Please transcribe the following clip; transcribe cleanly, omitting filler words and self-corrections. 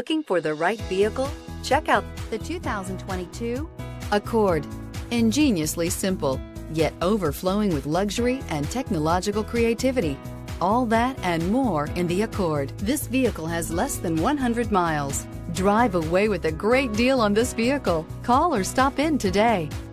Looking for the right vehicle? Check out the 2022 Accord. Ingeniously simple, yet overflowing with luxury and technological creativity. All that and more in the Accord. This vehicle has less than 100 miles. Drive away with a great deal on this vehicle. Call or stop in today.